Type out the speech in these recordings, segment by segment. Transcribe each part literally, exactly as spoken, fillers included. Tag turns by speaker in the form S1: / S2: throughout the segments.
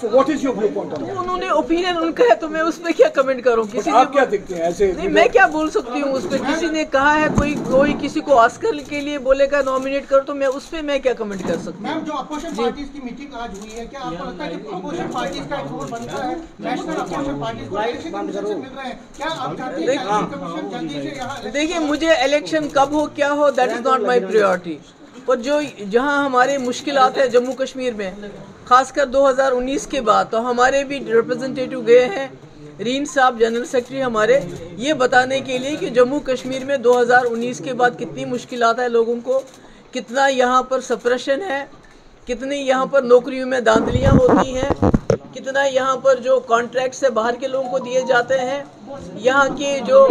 S1: So what is your viewpoint on
S2: तो
S1: that?
S2: उन्होंने opinion उनका है तो मैं उस पर क्या कमेंट करूं? किसी
S1: आप
S2: ने
S1: क्या देखते हैं ऐसे?
S2: नहीं, मैं क्या बोल सकती हूँ उस पर? किसी ने कहा है कोई कोई किसी को ऑस्कर के लिए बोलेगा नॉमिनेट करो तो मैं उस पर मैं क्या कमेंट कर सकती हूँ?
S3: मैम, जो अपोजिशन पार्टीज की मीटिंग आज हुई है, क्या आपको लगता है कि अपोजिशन पार्टीज का एक रोल बनता है? नेशनल अपोजिशन पार्टीज को इलेक्शन कमीशन से मिल रहे हैं, क्या आप चाहते हैं कि इलेक्शन कमीशन जल्दी से यहाँ?
S2: देखिए, मुझे इलेक्शन कब हो क्या हो that is not my priority. और जो जहाँ हमारे मुश्किलात है जम्मू कश्मीर में, खासकर दो हज़ार उन्नीस के बाद, तो हमारे भी रिप्रेजेंटेटिव गए हैं, रीन साहब जनरल सेक्रेटरी हमारे, ये बताने के लिए कि जम्मू कश्मीर में दो हज़ार उन्नीस के बाद कितनी मुश्किलात है लोगों को, कितना यहाँ पर सप्रेशन है, कितनी यहाँ पर नौकरियों में धांधलियाँ होती हैं, कितना यहाँ पर जो कॉन्ट्रैक्ट से बाहर के लोगों को दिए जाते हैं, यहाँ के जो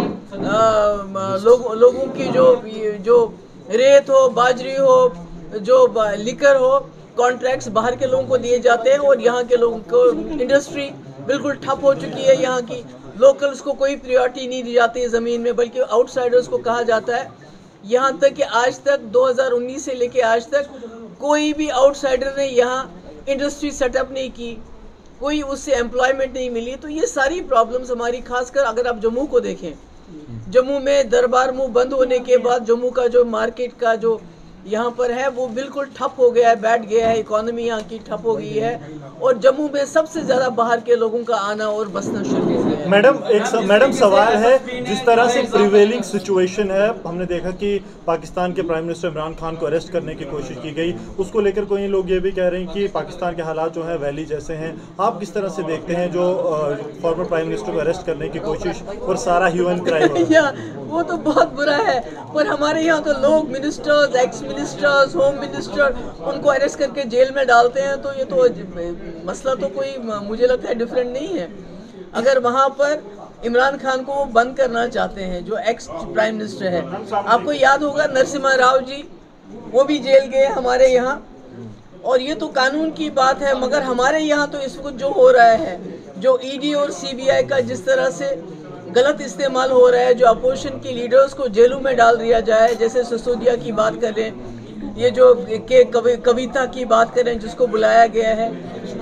S2: आ, लोग, लोगों की जो जो रेत हो, बाजरी हो, जो लिकर हो, कॉन्ट्रैक्ट्स बाहर के लोगों को दिए जाते हैं और यहाँ के लोगों को इंडस्ट्री बिल्कुल ठप हो चुकी है। यहाँ की लोकल्स को कोई प्रायोरिटी नहीं दी जाती है ज़मीन में, बल्कि आउटसाइडर्स को कहा जाता है। यहाँ तक कि आज तक दो हज़ार उन्नीस से लेके आज तक कोई भी आउटसाइडर ने यहाँ इंडस्ट्री सेटअप नहीं की, कोई उससे एम्प्लॉयमेंट नहीं मिली। तो ये सारी प्रॉब्लम्स हमारी, खासकर अगर आप जम्मू को देखें, जम्मू में दरबार मुंह बंद होने के बाद जम्मू का जो मार्केट का जो यहाँ पर है वो बिल्कुल ठप हो गया है, बैठ गया है, इकोनॉमी यहाँ की ठप हो गई है और जम्मू में सबसे ज़्यादा बाहर के लोगों का आना और बसना शुरू हो गया है।
S4: मैडम एक स, मैडम सवाल है, जिस तरह से प्रिवेलिंग सिचुएशन है, हमने देखा कि पाकिस्तान के प्राइम मिनिस्टर इमरान खान को अरेस्ट करने की कोशिश की गई, उसको लेकर कोई लोग ये भी कह रहे हैं कि पाकिस्तान के हालात जो है वैली जैसे हैं। आप किस तरह से देखते हैं जो फॉर्मर प्राइम मिनिस्टर को अरेस्ट करने की कोशिश और सारा ह्यूमन क्राइम?
S2: वो तो बहुत बुरा है, पर हमारे यहाँ तो लोग ministers, ex ministers, home minister, उनको अरेस्ट करके जेल में डालते हैं। तो ये तो मसला तो कोई मुझे लगता है डिफरेंट नहीं है। अगर वहाँ पर इमरान खान को वो बंद करना चाहते हैं, जो एक्स प्राइम मिनिस्टर है, आपको याद होगा नरसिम्हा राव जी, वो भी जेल गए हमारे यहाँ, और ये तो कानून की बात है। मगर हमारे यहाँ तो इस वक्त जो हो रहा है, जो ईडी और सीबीआई का जिस तरह से गलत इस्तेमाल हो रहा है, जो अपोजिशन के लीडर्स को जेलों में डाल दिया जाए, जैसे सिसोदिया की बात करें, ये जो के कवि, कविता की बात करें जिसको बुलाया गया है,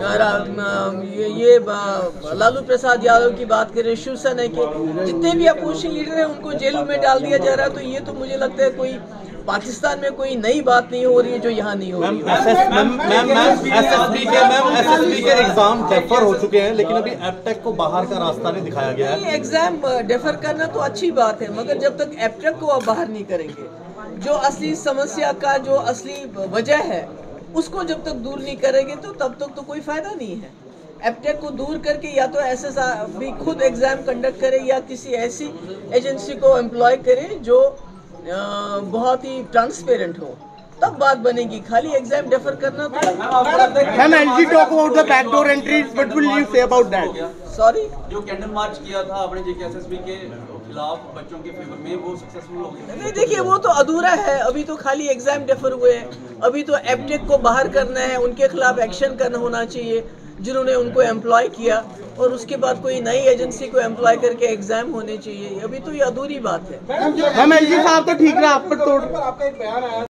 S2: ये, ये लालू प्रसाद यादव की बात करें, शिवसेना के जितने भी अपोजिशन लीडर हैं उनको जेलों में डाल दिया जा रहा है। तो ये तो मुझे लगता है कोई पाकिस्तान में कोई नई बात नहीं हो रही है जो यहाँ नहीं हो रही है।
S5: एसएसबी के मैम एसएसबी के एग्जाम डेफर हो चुके हैं, लेकिन अभी एपटेक को बाहर का रास्ता नहीं दिखाया गया है।
S2: एग्जाम डेफर करना तो अच्छी बात है, मगर जब तक एपटेक को आप बाहर नहीं करेंगे, जो असली समस्या का जो असली वजह है उसको जब तक दूर नहीं करेंगे तो तब तक तो कोई फायदा नहीं है। एपटेक को दूर करके या तो एस एस भी खुद एग्जाम कंडक्ट करे या किसी ऐसी एजेंसी को एम्प्लॉय करे जो बहुत ही ट्रांसपेरेंट हो, तब बात बनेगी। खाली एग्जाम डेफर करना तो
S3: ma'am, LG talk about the backdoor entries, what will you say about that?
S2: Sorry, जो
S6: कैंडल मार्च किया था आपने जेकेएसएसबी के खिलाफ बच्चों के फेवर में, वो सक्सेसफुल हो गया?
S2: नहीं, देखिए वो तो अधूरा है, अभी तो खाली एग्जाम डेफर हुए हैं। अभी तो एपटेक को बाहर करना है, उनके खिलाफ एक्शन करना होना चाहिए जिन्होंने उनको एम्प्लॉय किया, और उसके बाद कोई नई एजेंसी को एम्प्लॉय करके एग्जाम होने चाहिए। अभी तो ये अधूरी बात है।
S3: मैम, एलजी साहब तो ठीक रहा, आप पर तोड़ आपका एक बयान आया